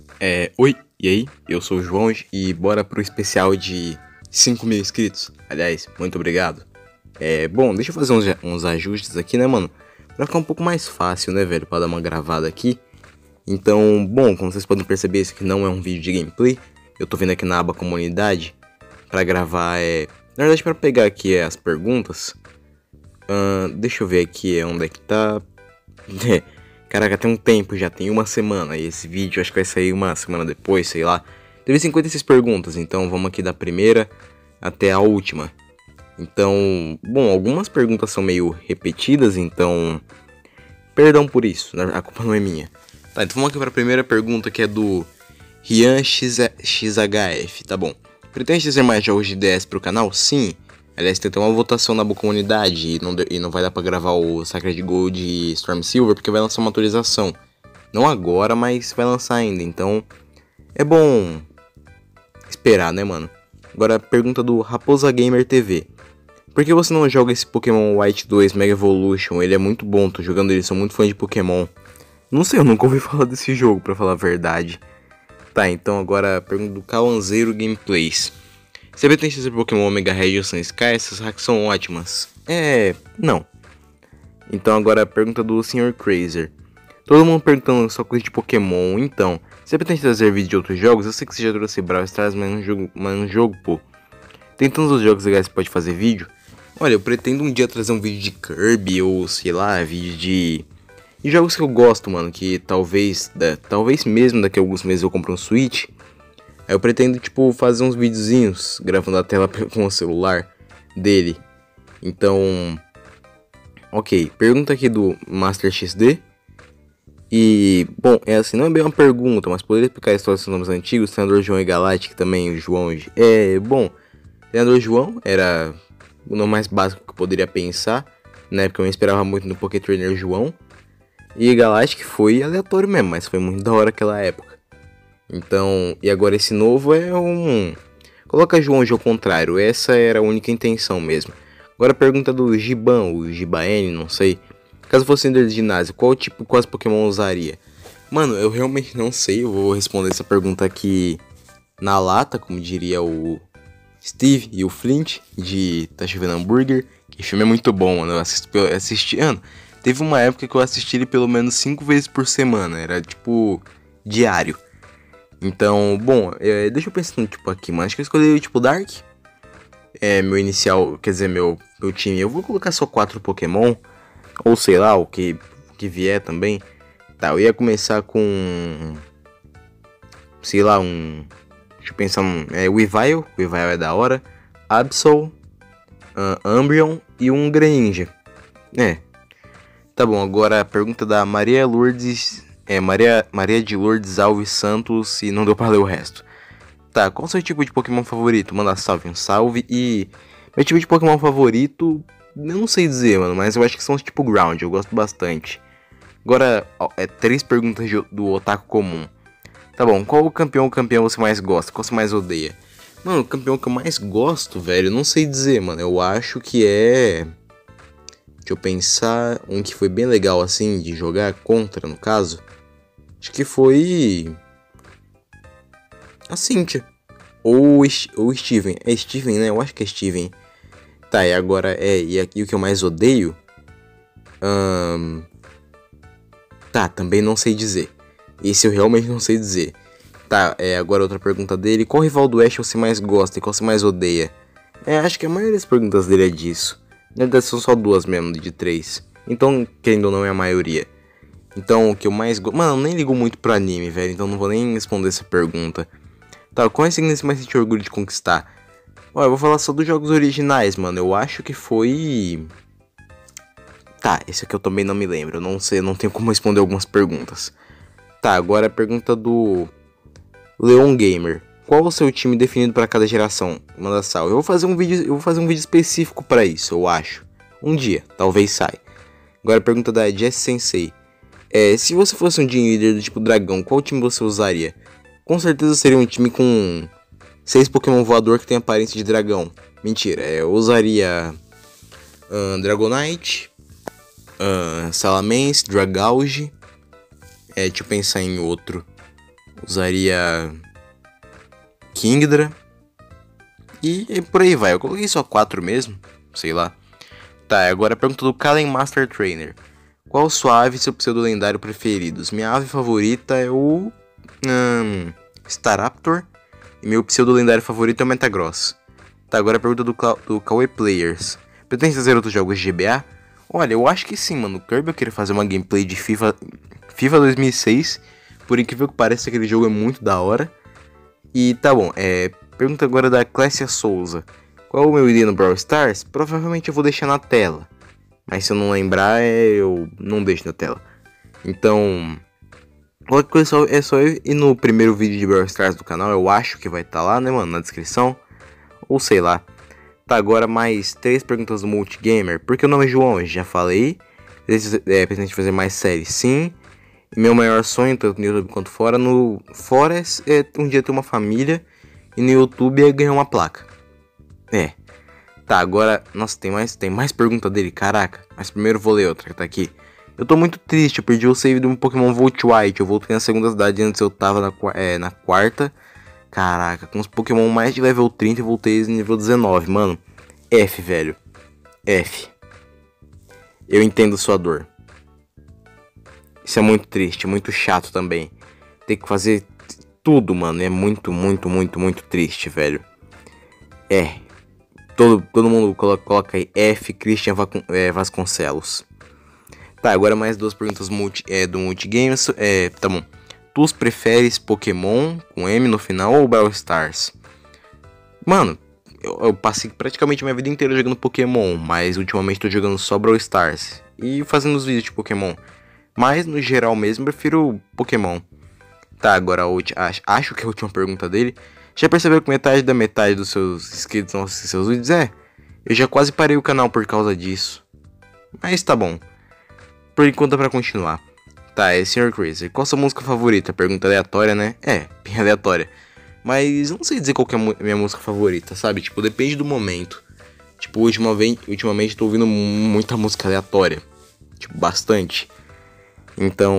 Oi, e aí? Eu sou o João e bora pro especial de 5.000 inscritos. Aliás, muito obrigado. Bom, deixa eu fazer uns ajustes aqui, né, mano? Pra ficar um pouco mais fácil, né, velho, pra dar uma gravada aqui. Então, bom, como vocês podem perceber, esse aqui não é um vídeo de gameplay. Eu tô vindo aqui na aba comunidade pra gravar, na verdade, pra pegar aqui as perguntas. Deixa eu ver aqui onde é que tá. Caraca, tem um tempo já, tem uma semana. E esse vídeo acho que vai sair uma semana depois, sei lá. Teve 56 perguntas, então vamos aqui da primeira até a última. Então, bom, algumas perguntas são meio repetidas, então perdão por isso, a culpa não é minha. Tá, então vamos aqui para a primeira pergunta, que é do Rian XHF, tá bom. Pretende trazer mais jogos de DS pro canal? Sim. Aliás, tem até uma votação na boa comunidade e não vai dar pra gravar o Sacred Gold e Storm Silver porque vai lançar uma atualização. Não agora, mas vai lançar ainda, então é bom esperar, né, mano? Agora a pergunta do Raposa Gamer TV. Por que você não joga esse Pokémon White 2 Mega Evolution? Ele é muito bom, tô jogando ele, sou muito fã de Pokémon. Não sei, eu nunca ouvi falar desse jogo, pra falar a verdade. Tá, então agora a pergunta do Calanzeiro Gameplays. Você pretende trazer Pokémon Omega Red ou Sun Sky? Essas hacks são ótimas. Não. Então agora a pergunta do Sr. Crazer. Todo mundo perguntando só coisa de Pokémon, então. Você pretende trazer vídeo de outros jogos? Eu sei que você já trouxe Brawl Stars, mas um jogo, pô. Tem tantos jogos legais que você pode fazer vídeo. Olha, eu pretendo um dia trazer um vídeo de Kirby ou, sei lá, vídeo de jogos que eu gosto, mano. Que talvez mesmo daqui a alguns meses eu compre um Switch. Aí eu pretendo, tipo, fazer uns videozinhos gravando a tela com o celular dele. Então, ok. Pergunta aqui do Master XD. E, bom, é assim, não é bem uma pergunta, mas poderia explicar a história dos nomes antigos, Treinador João e Galactic também, o João. Bom, Treinador João era o nome mais básico que eu poderia pensar, né, porque eu não esperava muito no Poké Trainer João. E Galactic foi aleatório mesmo, mas foi muito da hora aquela época. Então, e agora esse novo é coloca João ao contrário, essa era a única intenção mesmo. Agora a pergunta do Giban, o Gibaene, não sei. Caso fosse líder de ginásio, quais Pokémon usaria? Mano, eu realmente não sei, eu vou responder essa pergunta aqui na lata, como diria o Steve e o Flint, de Tá Chovendo Hambúrguer. Que filme é muito bom, mano, eu assisti, teve uma época que eu assisti ele pelo menos 5 vezes por semana, era tipo diário. Então, bom, deixa eu pensar, tipo, aqui, mano. Acho que eu escolhi, tipo, Dark. Meu inicial, quer dizer, meu time. Eu vou colocar só 4 Pokémon. Ou sei lá, o que vier também. Tá, eu ia começar com... sei lá, deixa eu pensar, Weavile. Weavile é da hora. Absol. Umbreon e um Greninja. Tá bom, agora a pergunta da Maria Lourdes... Maria de Lourdes Alves Santos e não deu pra ler o resto. Tá, qual é o seu tipo de Pokémon favorito? Manda salve, um salve. E meu tipo de Pokémon favorito, eu não sei dizer, mano, mas eu acho que são os tipo Ground, eu gosto bastante. Agora, 3 perguntas do Otaku comum. Tá bom, qual campeão você mais gosta? Qual você mais odeia? Mano, o campeão que eu mais gosto, velho, eu não sei dizer, mano. Eu acho que é... deixa eu pensar, um que foi bem legal, assim, de jogar contra, no caso. Acho que foi... a Cynthia. Ou o Steven. É Steven, né? Eu acho que é Steven. Tá, e agora e aqui o que eu mais odeio? Tá, também não sei dizer. Esse eu realmente não sei dizer. Tá, agora outra pergunta dele. Qual rival do Ash você mais gosta e qual você mais odeia? Acho que a maioria das perguntas dele é disso. Na verdade são só 2 mesmo, de 3. Então, querendo ou não, é a maioria. Então, o que eu mais gosto... mano, eu nem ligo muito pro anime, velho. Então não vou nem responder essa pergunta. Tá, qual é a insignia que você mais sente orgulho de conquistar? Eu vou falar só dos jogos originais, mano. Eu acho que foi... tá, esse aqui eu também não me lembro. Eu não sei, eu não tenho como responder algumas perguntas. Tá, agora a pergunta do Leon Gamer. Qual o seu time definido para cada geração? Manda salve. Eu vou fazer um vídeo específico para isso, eu acho. Um dia, talvez saia. Agora a pergunta da Jess Sensei. Se você fosse um Gym Leader do tipo dragão, qual time você usaria? Com certeza seria um time com 6 Pokémon voador que tem aparência de dragão. Mentira, eu usaria Dragonite, Salamence, Dragauge. Deixa eu pensar em outro. Usaria Kingdra. E por aí vai. Eu coloquei só 4 mesmo. Sei lá. Tá, agora a pergunta do Kalen Master Trainer. Qual sua ave e seu pseudo lendário preferidos? Minha ave favorita é o Staraptor. E meu pseudo lendário favorito é o Metagross. Tá, agora a pergunta do Kawaii Players. Pretende fazer outros jogos de GBA? Olha, eu acho que sim, mano. O Kirby eu queria fazer uma gameplay de FIFA 2006. Por incrível que pareça, aquele jogo é muito da hora. E tá bom, pergunta agora da Clécia Souza. Qual é o meu ID no Brawl Stars? Provavelmente eu vou deixar na tela. Mas se eu não lembrar, eu não deixo na tela. Então, qualquer coisa é só eu ir no primeiro vídeo de Brawl Stars do canal. Eu acho que vai estar lá, né, mano, na descrição. Ou sei lá. Tá, agora mais 3 perguntas do Multigamer. Por que o nome é João? Eu já falei. Pretende fazer mais séries? Sim. E meu maior sonho, tanto no YouTube quanto fora, é um dia ter uma família. E no YouTube é ganhar uma placa. Tá, agora, nossa, tem mais pergunta dele, caraca. Mas primeiro vou ler outra que tá aqui. Eu tô muito triste, eu perdi o save do meu Pokémon Volt White. Eu voltei na segunda cidade, antes eu tava na quarta. Caraca, com os Pokémon mais de level 30 eu voltei em nível 19, mano. F, velho. F. Eu entendo sua dor. Isso é muito triste, muito chato também. Ter que fazer tudo, mano, é muito triste, velho. Todo mundo coloca aí F, Christian Vasconcelos. Tá, agora mais 2 perguntas do Multigames. Tá bom. Tu preferes Pokémon com M no final ou Brawl Stars? Mano, eu passei praticamente minha vida inteira jogando Pokémon, mas ultimamente tô jogando só Brawl Stars e fazendo os vídeos de Pokémon. Mas no geral mesmo prefiro Pokémon. Tá, agora acho que a última pergunta dele. Já percebeu que metade dos seus inscritos não assistem seus vídeos? Eu já quase parei o canal por causa disso. Mas tá bom. Por enquanto é pra continuar. Tá, Sr. Crazy, qual a sua música favorita? Pergunta aleatória, né? Bem aleatória. Mas não sei dizer qual que é a minha música favorita, sabe? Tipo, depende do momento. Tipo, ultimamente tô ouvindo muita música aleatória. Tipo, bastante. Então...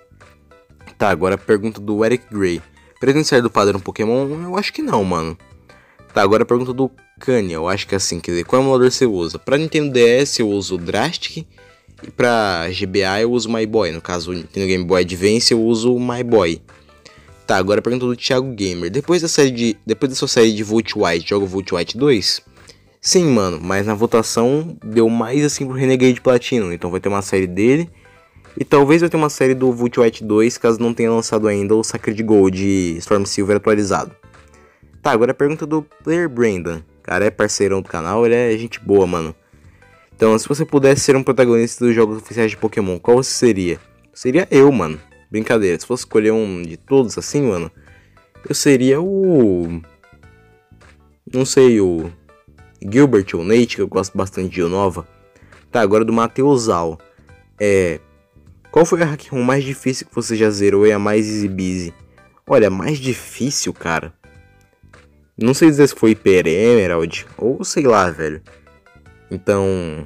Tá, agora a pergunta do Eric Gray. Pretende sair do padrão Pokémon? Eu acho que não, mano. Tá, agora a pergunta do Kanye. Eu acho que é assim, quer dizer, qual emulador você usa? Pra Nintendo DS eu uso o Drastic. E pra GBA eu uso o My Boy. No caso, no Game Boy Advance eu uso o My Boy. Tá, agora a pergunta do Thiago Gamer. Depois da sua série de Volt White, joga o Volt White 2? Sim, mano, mas na votação deu mais assim pro Renegade Platinum. Então vai ter uma série dele. E talvez vai ter uma série do Volt White 2, caso não tenha lançado ainda o Sacred Gold e Storm Silver atualizado. Tá, agora a pergunta do Player Brandon. Cara, é parceirão do canal, ele é gente boa, mano. Então, se você pudesse ser um protagonista dos jogos oficiais de Pokémon, qual você seria? Seria eu, mano. Brincadeira, se fosse escolher um de todos assim, mano, eu seria o... Não sei, o Gilbert ou Nate, que eu gosto bastante de Unova. Tá, agora do Mateusal. Qual foi a hack room mais difícil que você já zerou e a mais easy busy? Olha, mais difícil, cara. Não sei dizer se foi Hyper Emerald ou sei lá, velho. Então...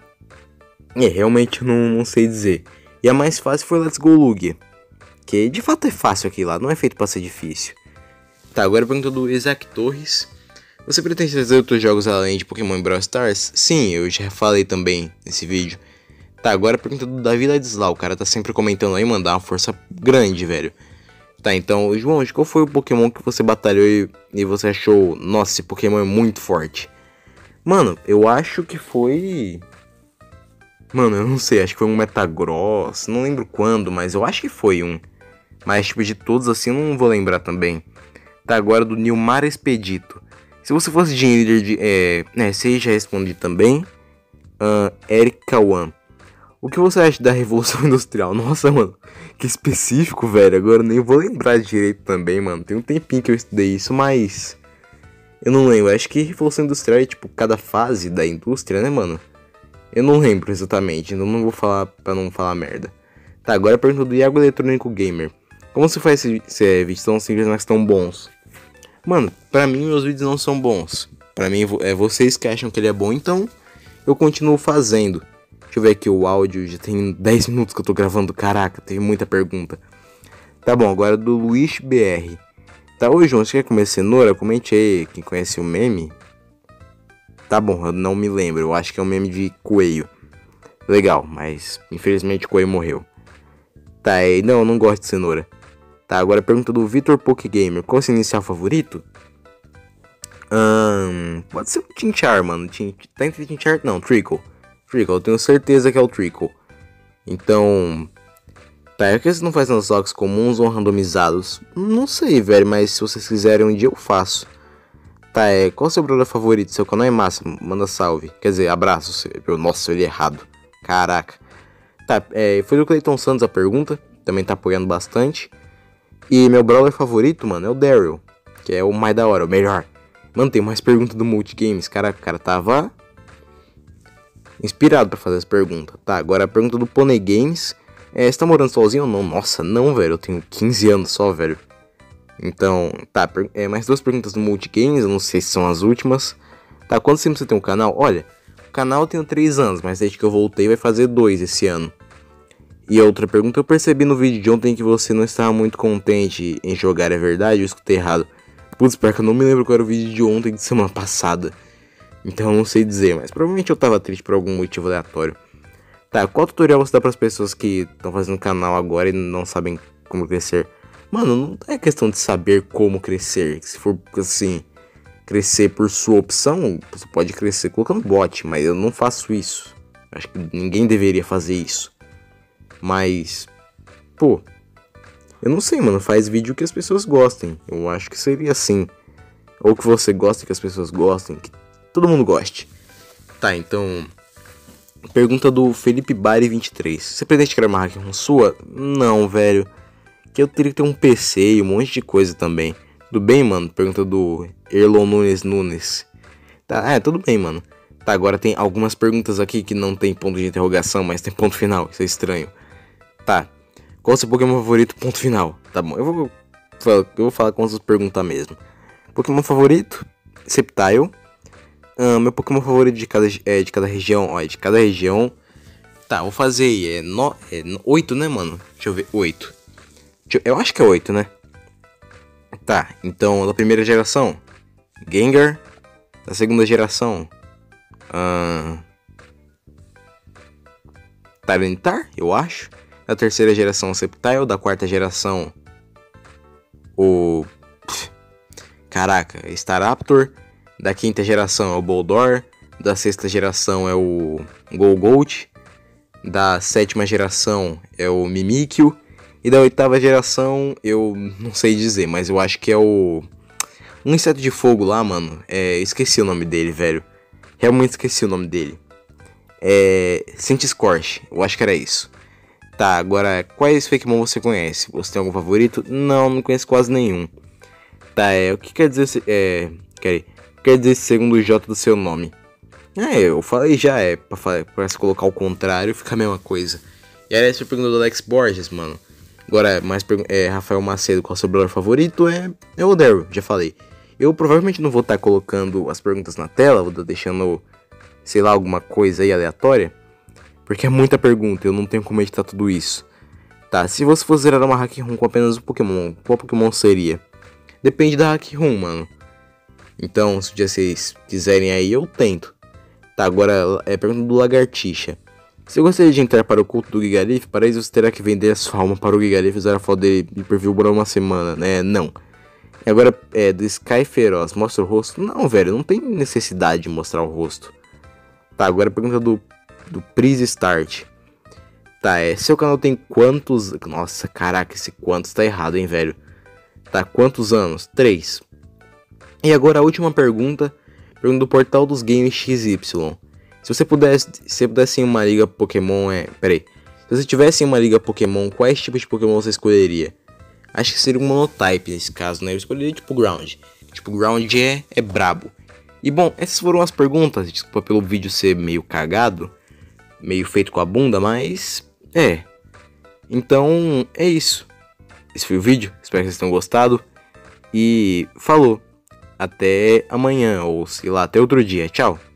realmente não sei dizer. E a mais fácil foi Let's Go Lugia. Que de fato é fácil aqui lá, não é feito pra ser difícil. Tá, agora a pergunta do Isaac Torres. Você pretende trazer outros jogos além de Pokémon e Brawl Stars? Sim, eu já falei também nesse vídeo. Tá, agora a pergunta do Davi Ladislau. O cara tá sempre comentando aí, mandar uma força grande, velho. Tá, então, João, qual foi o Pokémon que você batalhou e você achou... Nossa, esse Pokémon é muito forte. Mano, eu acho que foi... Mano, eu não sei, acho que foi um Metagross. Não lembro quando, mas eu acho que foi um. Mas, tipo, de todos assim, eu não vou lembrar também. Tá, agora do Nilmar Expedito. Se você fosse de líder de... você já respondi também. Eric Kawan. O que você acha da Revolução Industrial? Nossa, mano, que específico, velho. Agora eu nem vou lembrar direito também, mano. Tem um tempinho que eu estudei isso, mas... Eu não lembro. Acho que Revolução Industrial é, tipo, cada fase da indústria, né, mano? Eu não lembro exatamente, então não vou falar pra não falar merda. Tá, agora a pergunta do Iago Eletrônico Gamer. Como você faz esse vídeos tão simples, mas tão bons? Mano, pra mim meus vídeos não são bons. Pra mim é vocês que acham que ele é bom, então eu continuo fazendo. Deixa eu ver aqui o áudio, já tem 10 minutos que eu tô gravando, caraca, teve muita pergunta. Tá bom, agora do Luiz BR. Tá, oi João, você quer comer cenoura? Comente aí, quem conhece o meme. Tá bom, eu não me lembro, eu acho que é um meme de coelho. Legal, mas infelizmente o coelho morreu. Tá, não, eu não gosto de cenoura. Tá, agora a pergunta do Vitor Pokegamer. Qual é o seu inicial favorito? Pode ser o Tinchar, mano. Tá entre Tinchar? Não, Trickle. Trickle, eu tenho certeza que é o Trickle. Então... Tá, é que você não faz nos logs comuns ou randomizados? Não sei, velho, mas se vocês quiserem um dia eu faço. Tá, qual é o seu brother favorito? Seu canal é massa, manda salve. Quer dizer, abraço. Nossa, eu li errado. Caraca. Tá, foi do Clayton Santos a pergunta. Também tá apoiando bastante. E meu brother favorito, mano, é o Daryl. Que é o mais da hora, o melhor. Mano, tem mais perguntas do Multigames. Caraca, o cara tava inspirado pra fazer as perguntas. Tá, agora a pergunta do Pony Games. Você tá morando sozinho ou não? Nossa, não, velho. Eu tenho 15 anos só, velho. Então, tá. Mais duas perguntas do Multigames. Eu não sei se são as últimas. Tá, quanto tempo você tem um canal? Olha, o canal eu tenho 3 anos, mas desde que eu voltei vai fazer 2 esse ano. E a outra pergunta, eu percebi no vídeo de ontem que você não estava muito contente em jogar, é verdade? Eu escutei errado. Putz, pior que eu não me lembro qual era o vídeo de ontem de semana passada. Então eu não sei dizer, mas provavelmente eu tava triste por algum motivo aleatório. Tá, qual tutorial você dá pras pessoas que estão fazendo canal agora e não sabem como crescer? Mano, não é questão de saber como crescer. Se for, assim, crescer por sua opção, você pode crescer colocando bot, mas eu não faço isso. Acho que ninguém deveria fazer isso. Mas, pô, eu não sei, mano, faz vídeo que as pessoas gostem. Eu acho que seria assim. Ou que você goste, que as pessoas gostem, que todo mundo goste. Tá, então... Pergunta do Felipe Bari 23. Você pretende criar uma hack sua? Não, velho. Que eu teria que ter um PC e um monte de coisa também. Tudo bem, mano? Pergunta do Erlon Nunes. Tá, tudo bem, mano. Tá, agora tem algumas perguntas aqui que não tem ponto de interrogação, mas tem ponto final. Isso é estranho. Tá. Qual é o seu Pokémon favorito? Ponto final. Tá bom, eu vou falar com as perguntas mesmo. Pokémon favorito? Sceptile. Meu Pokémon favorito de cada região, ó, de cada região. Tá, vou fazer aí, 8, né, mano? Deixa eu ver, 8. Eu acho que é 8, né? Tá, então, da primeira geração, Gengar. Da segunda geração, Tyranitar, eu acho. Da terceira geração, Sceptile. Da quarta geração, Staraptor. Da quinta geração é o Boldor. Da sexta geração é o Golgold. Da sétima geração é o Mimikyu. E da oitava geração eu não sei dizer, mas eu acho que é um inseto de fogo lá, mano. Esqueci o nome dele, velho. Realmente esqueci o nome dele. Centiskorch, eu acho que era isso. Tá, agora quais Fakemon você conhece? Você tem algum favorito? Não conheço quase nenhum. Tá, o que quer dizer quer dizer segundo o J do seu nome? Eu falei já, pra se colocar ao contrário, fica a mesma coisa. E aí essa pergunta do Alex Borges, mano. Agora, Rafael Macedo, qual é o seu brother favorito? É o Daryl, já falei. Eu provavelmente não vou estar colocando as perguntas na tela, vou estar deixando, sei lá, alguma coisa aí aleatória. Porque é muita pergunta, eu não tenho como editar tudo isso. Tá, se você fosse zerar uma hack room com apenas um Pokémon, qual Pokémon seria? Depende da hack room, mano. Então, se vocês quiserem aí, eu tento. Tá, agora pergunta do Lagartixa. Se eu gostaria de entrar para o culto do Gigalith, para isso você terá que vender a sua alma para o Gigalith e usar a foto dele de perfil por uma semana, né? Não. E agora, do Sky Feroz, mostra o rosto? Não, velho, não tem necessidade de mostrar o rosto. Tá, agora a pergunta do Prise Start. Tá, seu canal tem quantos... Nossa, caraca, esse quantos tá errado, hein, velho. Tá, quantos anos? 3. E agora a última pergunta. Pergunta do Portal dos Games XY. Se você pudesse em uma liga Pokémon, Peraí. Se você tivesse em uma liga Pokémon, quais tipos de Pokémon você escolheria? Acho que seria um Monotype nesse caso, né? Eu escolheria tipo Ground. Tipo, Ground é brabo. E bom, essas foram as perguntas. Desculpa pelo vídeo ser meio cagado. Meio feito com a bunda, mas... Então, é isso. Esse foi o vídeo. Espero que vocês tenham gostado. E falou. Até amanhã, ou sei lá, até outro dia. Tchau.